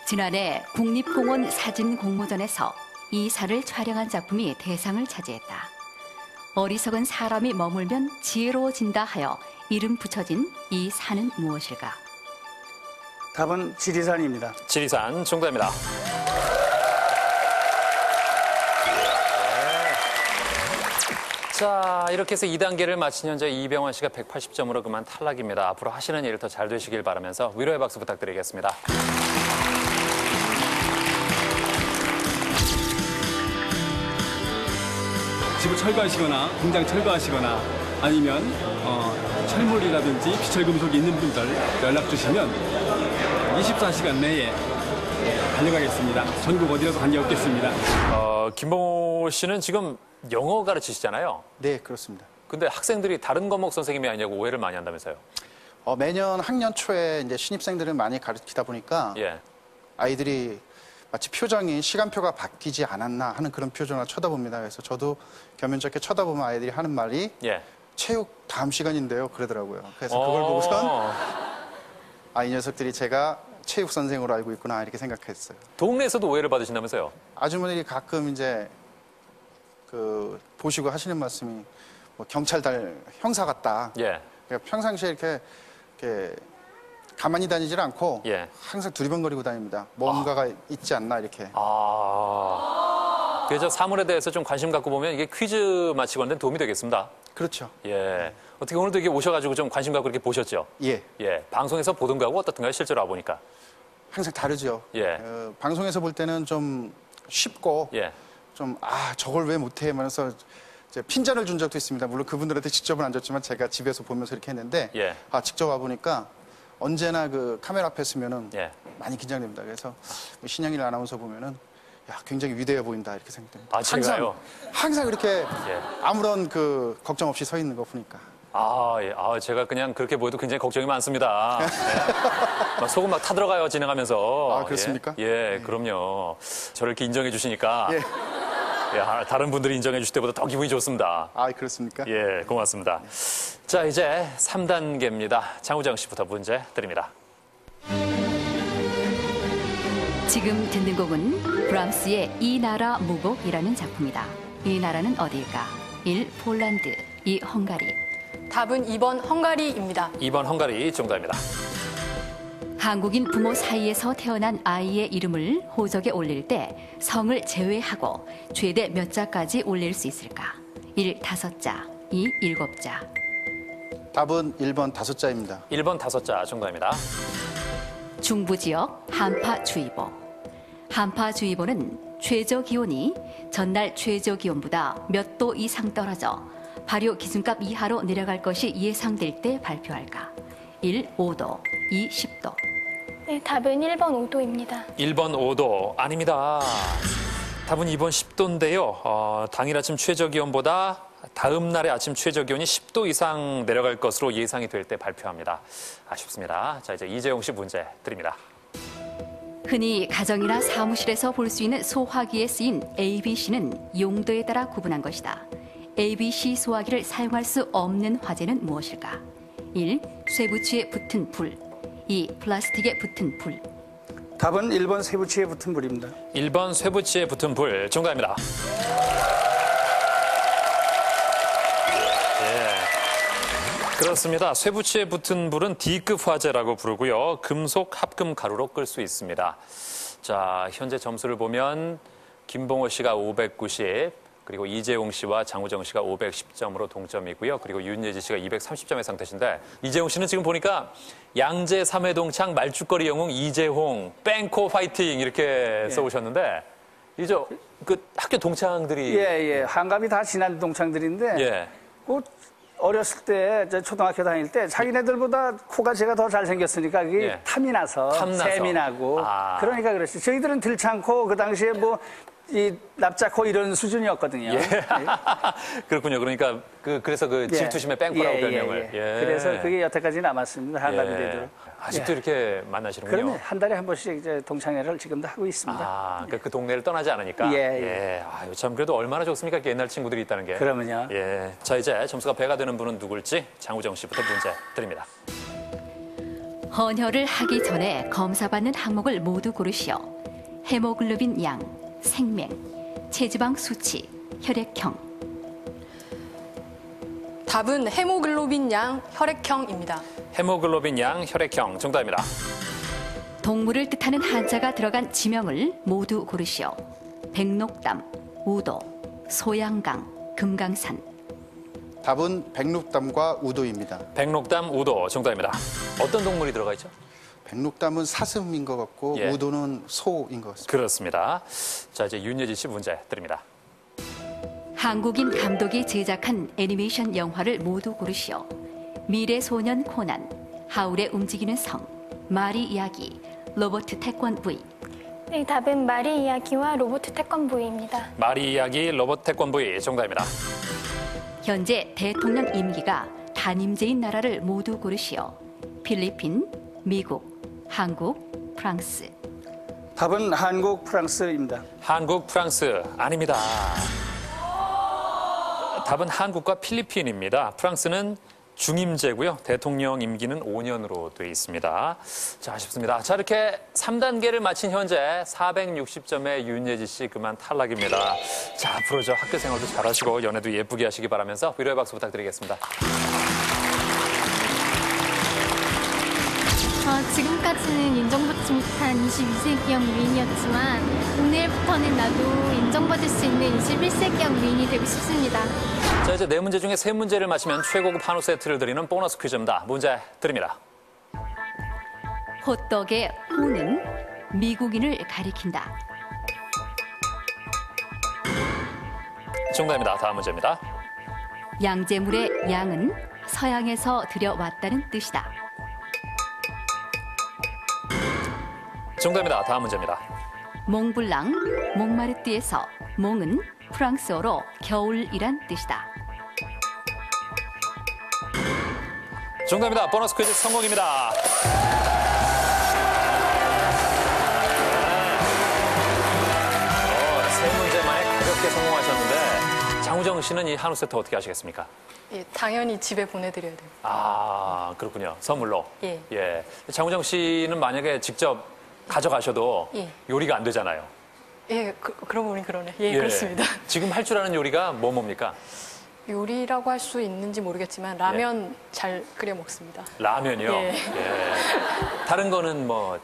지난해 국립공원 사진공모전에서 이 사를 촬영한 작품이 대상을 차지했다. 어리석은 사람이 머물면 지혜로워진다 하여 이름 붙여진 이 산은 무엇일까? 답은 지리산입니다. 지리산 정답입니다. 자, 이렇게 해서 2단계를 마친 현재 이병헌 씨가 180점으로 그만 탈락입니다. 앞으로 하시는 일 더 잘 되시길 바라면서 위로의 박수 부탁드리겠습니다. 집을 철거하시거나 공장 철거하시거나 아니면 철물이라든지 비철금속이 있는 분들 연락 주시면 24시간 내에 달려가겠습니다. 전국 어디라도 관계없겠습니다. 김봉호 씨는 지금 영어 가르치시잖아요. 네, 그렇습니다. 근데 학생들이 다른 과목 선생님이 아니냐고 오해를 많이 한다면서요. 매년 학년 초에 이제 신입생들을 많이 가르치다 보니까 예. 아이들이 마치 표정이 시간표가 바뀌지 않았나 하는 그런 표정을 쳐다봅니다. 그래서 저도 겸연쩍게 쳐다보면 아이들이 하는 말이 예. 체육 다음 시간인데요. 그러더라고요. 그래서 그걸 보고선 이 녀석들이 제가 체육 선생으로 알고 있구나 이렇게 생각했어요. 동네에서도 오해를 받으신다면서요. 아주머니들이 가끔 이제 보시고 하시는 말씀이 뭐 경찰 형사 같다. 예. 그러니까 평상시에 이렇게 가만히 다니질 않고 예. 항상 두리번거리고 다닙니다. 뭔가가 있지 않나 이렇게. 그래서 사물에 대해서 좀 관심 갖고 보면 이게 퀴즈 맞히고 하는 데 도움이 되겠습니다. 그렇죠. 예. 어떻게 오늘도 이게 오셔가지고 좀 관심 갖고 이렇게 보셨죠? 예. 예. 방송에서 보던 거하고 어떻던가요? 실제로 와보니까. 항상 다르죠. 예. 방송에서 볼 때는 좀 쉽고 예. 좀 저걸 왜 못해 하면서 이제 핀잔을 준 적도 있습니다. 물론 그분들한테 직접은 안 줬지만 제가 집에서 보면서 이렇게 했는데 예. 직접 와보니까 언제나 그 카메라 앞에 서면은 예. 많이 긴장됩니다. 그래서 신영일 아나운서 보면은 굉장히 위대해 보인다 이렇게 생각됩니다. 제가요? 항상 이렇게 예. 아무런 걱정 없이 서 있는 거 보니까. 예. 제가 그냥 그렇게 보여도 굉장히 걱정이 많습니다. 예. 막 속은 막 타들어가요, 진행하면서. 그렇습니까? 예, 그럼요. 저를 이렇게 인정해 주시니까. 예. 예, 다른 분들이 인정해 주실 때보다 더 기분이 좋습니다. 그렇습니까? 예, 고맙습니다. 자, 이제 3단계입니다. 장우정 씨부터 문제 드립니다. 지금 듣는 곡은 브람스의 이 나라 무곡이라는 작품이다. 이 나라는 어디일까? 1. 폴란드, 2. 헝가리. 답은 2번 헝가리입니다. 2번 헝가리 정답입니다. 한국인 부모 사이에서 태어난 아이의 이름을 호적에 올릴 때 성을 제외하고 최대 몇 자까지 올릴 수 있을까? 1. 5자, 2. 7자. 답은 1번 5자입니다. 1번 5자 정답입니다. 중부지역 한파주의보. 한파주의보는 최저기온이 전날 최저기온보다 몇 도 이상 떨어져 발효 기준값 이하로 내려갈 것이 예상될 때 발표할까? 1. 5도, 2. 10도. 네, 답은 1번 5도입니다. 1번 5도 아닙니다. 답은 2번 10도인데요. 당일 아침 최저기온보다 다음 날의 아침 최저기온이 10도 이상 내려갈 것으로 예상이 될 때 발표합니다. 아쉽습니다. 자, 이제 이재용 씨 문제 드립니다. 흔히 가정이나 사무실에서 볼 수 있는 소화기에 쓰인 ABC는 용도에 따라 구분한 것이다. ABC 소화기를 사용할 수 없는 화재는 무엇일까? 1. 쇠붙이에 붙은 불, 2. 플라스틱에 붙은 불. 답은 1번 쇠붙이에 붙은 불입니다. 1번 쇠붙이에 붙은 불 정답입니다. 그렇습니다. 쇠붙이에 붙은 불은 D급 화재라고 부르고요. 금속 합금 가루로 끌 수 있습니다. 자, 현재 점수를 보면 김봉호 씨가 590, 그리고 이재용 씨와 장우정 씨가 510점으로 동점이고요. 그리고 윤예지 씨가 230점의 상태신데 이재용 씨는 지금 보니까 양재 삼회동창 말죽거리 영웅 이재홍 뺑코 파이팅 이렇게 써오셨는데 이제 학교 동창들이 예. 한갑이 다 지난 동창들인데 예. 어렸을 때 초등학교 다닐 때 자기네들보다 코가 제가 더 잘생겼으니까 그게 탐이 나서 샘이 나고 그러니까 그랬어요. 저희들은 들창코 그 당시에 이 납작코 이런 수준이었거든요. 예. 그렇군요. 그러니까 그래서 질투심의 뺑코라고 별명을. 그래서 그게 여태까지 남았습니다. 한갑이 되도록. 아직도 이렇게 만나시는군요. 그러면 한 달에 한 번씩 이제 동창회를 지금도 하고 있습니다. 그러니까 그 동네를 떠나지 않으니까. 참 그래도 얼마나 좋습니까? 옛날 친구들이 있다는 게. 그러면요. 자, 이제 점수가 배가 되는 분은 누굴지 장우정 씨부터 문제 드립니다. 헌혈을 하기 전에 검사받는 항목을 모두 고르시오. 헤모글로빈 양, 생명, 체지방 수치, 혈액형. 답은 헤모글로빈 양, 혈액형입니다. 헤모글로빈 양, 혈액형 정답입니다. 동물을 뜻하는 한자가 들어간 지명을 모두 고르시오. 백록담, 우도, 소양강, 금강산. 답은 백록담과 우도입니다. 백록담, 우도 정답입니다. 어떤 동물이 들어가 있죠? 백록담은 사슴인 것 같고 예. 우도는 소인 것 같습니다. 그렇습니다. 자, 이제 윤예지 씨 문제 드립니다. 한국인 감독이 제작한 애니메이션 영화를 모두 고르시오. 미래소년 코난, 하울의 움직이는 성, 마리 이야기, 로버트 태권브이. 네, 답은 마리 이야기와 로봇 태권브이입니다. 마리 이야기, 로봇 태권브이 정답입니다. 현재 대통령 임기가 단임제인 나라를 모두 고르시오. 필리핀, 미국, 한국, 프랑스. 답은 한국, 프랑스입니다. 한국, 프랑스 아닙니다. 답은 한국과 필리핀입니다. 프랑스는 중임제고요. 대통령 임기는 5년으로 되어 있습니다. 자, 아쉽습니다. 자, 이렇게 3단계를 마친 현재 460점의 윤예지 씨 그만 탈락입니다. 자, 앞으로 저 학교 생활도 잘하시고 연애도 예쁘게 하시기 바라면서 위로의 박수 부탁드리겠습니다. 지금까지는 인정받지 못한 22세기형 위인이었지만 오늘부터는 나도 인정받을 수 있는 21세기형 위인이 되고 싶습니다. 자, 이제 4문제 중에 3문제를 맞히면 최고급 한우 세트를 드리는 보너스 퀴즈입니다. 문제 드립니다. 호떡의 호는 미국인을 가리킨다. 정답입니다. 다음 문제입니다. 양재물의 양은 서양에서 들여왔다는 뜻이다. 정답입니다. 다음 문제입니다. 몽블랑, 몽마르띠에서 몽은 프랑스어로 겨울이란 뜻이다. 정답입니다. 보너스 퀴즈 성공입니다. 세 문제 만에 가볍게 성공하셨는데 장우정 씨는 이 한우 세트 어떻게 하시겠습니까? 예, 당연히 집에 보내드려야 돼요. 아, 그렇군요. 선물로. 예. 예. 장우정 씨는 만약에 직접 가져가셔도 예. 요리가 안 되잖아요. 예, 그러고 보니 그러네. 예, 그렇습니다. 지금 할 줄 아는 요리가 뭡니까? 요리라고 할 수 있는지 모르겠지만 라면 잘 끓여 먹습니다. 라면이요? 예. 예. 다른 거는 뭐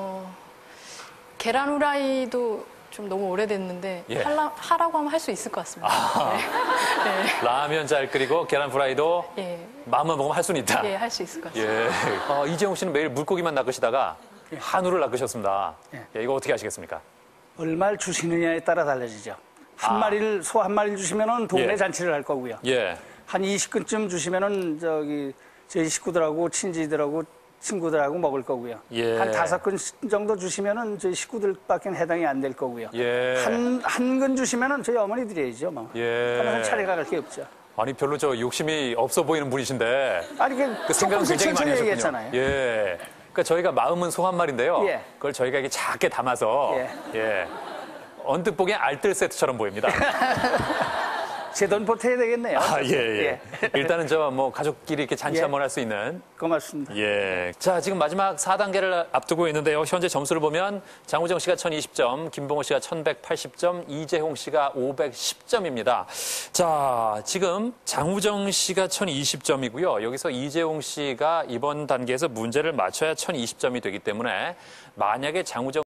계란 후라이도 좀 너무 오래됐는데 예. 하라고 하면 할 수 있을 것 같습니다. 네. 라면 잘 끓이고 계란 프라이도 예. 마음만 먹으면 할 수는 있다. 예, 할 수 있을 것 같습니다. 예. 이재용 씨는 매일 물고기만 낚으시다가 한우를 낚으셨습니다. 예, 이거 어떻게 하시겠습니까? 얼마를 주시느냐에 따라 달라지죠. 소 한 마리를 주시면은 동네 예. 잔치를 할 거고요. 예. 한 20근쯤 주시면은 저희 식구들하고 친지들하고 친구들하고 먹을 거고요. 예. 한 5근 정도 주시면은 저희 식구들밖에 해당이 안 될 거고요. 예. 한 근 주시면은 저희 어머니 드려야죠. 뭐. 예. 그러면 차례가 갈 게 없죠. 아니 별로 저 욕심이 없어 보이는 분이신데 아니 그 생각은 조금씩 굉장히 많이 천천히 하셨군요. 얘기했잖아요. 예. 그러니까 저희가 마음은 소 한 마리인데요. 예. 그걸 저희가 이렇게 작게 담아서 예. 예. 언뜻 보기엔 알뜰 세트처럼 보입니다. 제 돈 보태야 되겠네요. 아, 예. 일단은 저 뭐 가족끼리 이렇게 잔치 예. 한번 할 수 있는. 고맙습니다. 예. 자, 지금 마지막 4단계를 앞두고 있는데요. 현재 점수를 보면 장우정 씨가 1020점, 김봉호 씨가 1180점, 이재홍 씨가 510점입니다. 자, 지금 장우정 씨가 1020점이고요. 여기서 이재홍 씨가 이번 단계에서 문제를 맞춰야 1020점이 되기 때문에 만약에 장우정